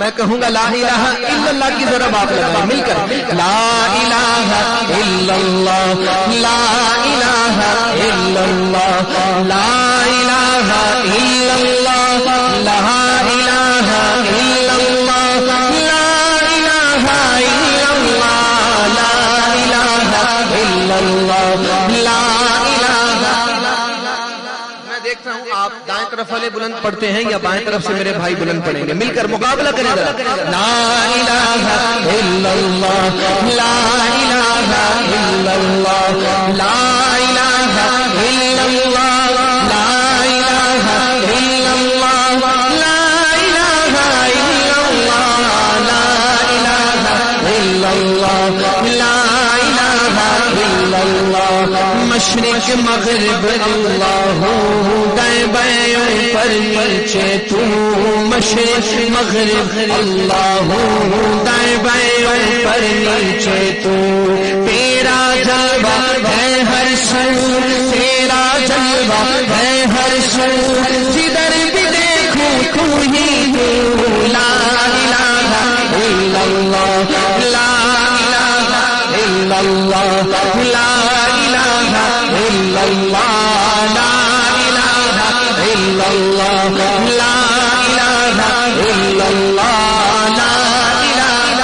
میں کہوں گا لا الہ الا اللہ کی ذرا بات لگائیں مل کر لا الہ الا اللہ لا الہ الا اللہ لا الہ الا اللہ لا الہ الا اللہ لا الہ الا اللہ لا الہ الا اللہ لا دیکھتا ہوں آپ دائیں طرف والے بلند پڑھتے ہیں یا بائیں طرف سے میرے بھائی بلند پڑھیں گے مل کر مقابلہ کریں گے لا الہ الا اللہ لا الہ الا اللہ لا الہ الا اللہ لا الہ الا اللہ لا الہ الا اللہ لا الہ الا اللہ لا الہ الا اللہ مشرق مغرب اللہ دائیں بائیں اوپر نیچے تو مشرق مغرب اللہ دائیں بائیں اوپر نیچے تو تیرا جلوہ ہے ہر سو تیرا جلوہ ہے ہر سو جدھر بھی دیکھوں تو ہی تو لا الہ الا اللہ لا الہ الا اللہ لا الہ الا اللہ لا الہ الا اللہ لا الہ الا اللہ لا الہ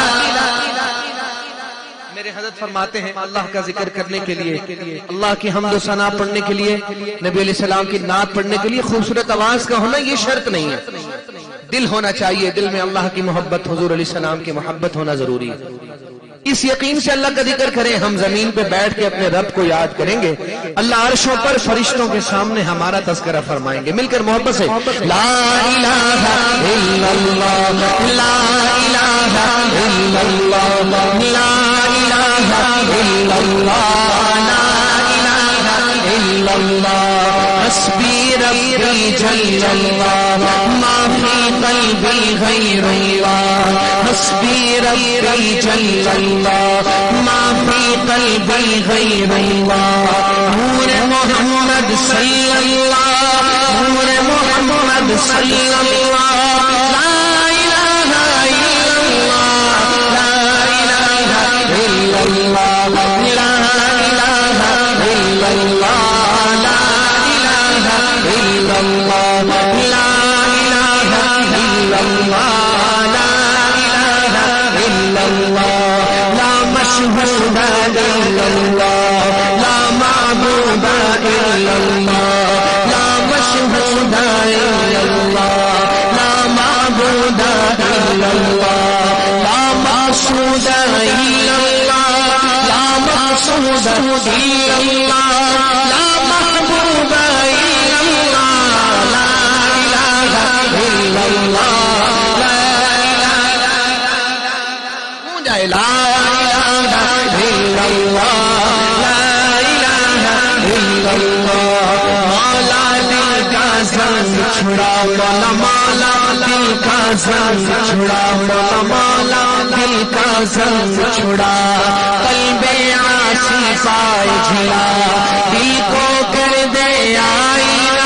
میرے حضرت فرماتے ہیں اللہ کا ذکر کرنے کے لیے اللہ کی حمد و ثنا پڑھنے کے لیے نبی علیہ السلام کی نعت پڑھنے کے لیے خوبصورت آواز کا ہونا یہ شرط نہیں ہے دل ہونا چاہیے دل میں اللہ کی محبت حضور علیہ السلام کی محبت ہونا ضروری ہے اس یقین سے اللہ کا ذکر کریں ہم زمین پہ بیٹھ کے اپنے رب کو یاد کریں گے اللہ عرشوں پر فرشتوں کے سامنے ہمارا تذکرہ فرمائیں گے مل کر محبت سے لا الہ الا اللہ لا الہ الا اللہ لا الہ الا اللہ لا الہ الا اللہ حسبی ربی جل اللہ ما فی قلبی غیر اللہ حسبی ربی جل اللہ ما فی قلبی غیر اللہ نور محمد صلی اللہ نور محمد صلی اللہ لا الہ الا اللہ لا الہ الا اللہ لا الہ الا اللہ لا الہ الا اللہ لا الہ الا اللہ لا الہ الا اللہ لا مشہود الا اللہ لا معبود الا اللہ لا مشہود الا اللہ لا معبود الا اللہ لا مقصود الا اللہ لا مقصود الا اللہ لا محبوب الا اللہ لا الہ الا اللہ لا الہ الا اللہ لا الہ الا اللہ مولا دل کا زنگ چھڑا مولا مولا دل کا زنگ چھڑا مولا مولا دل کا زنگ چھڑا قلب عاصی پائے جھلا دل کو کر دے آئینہ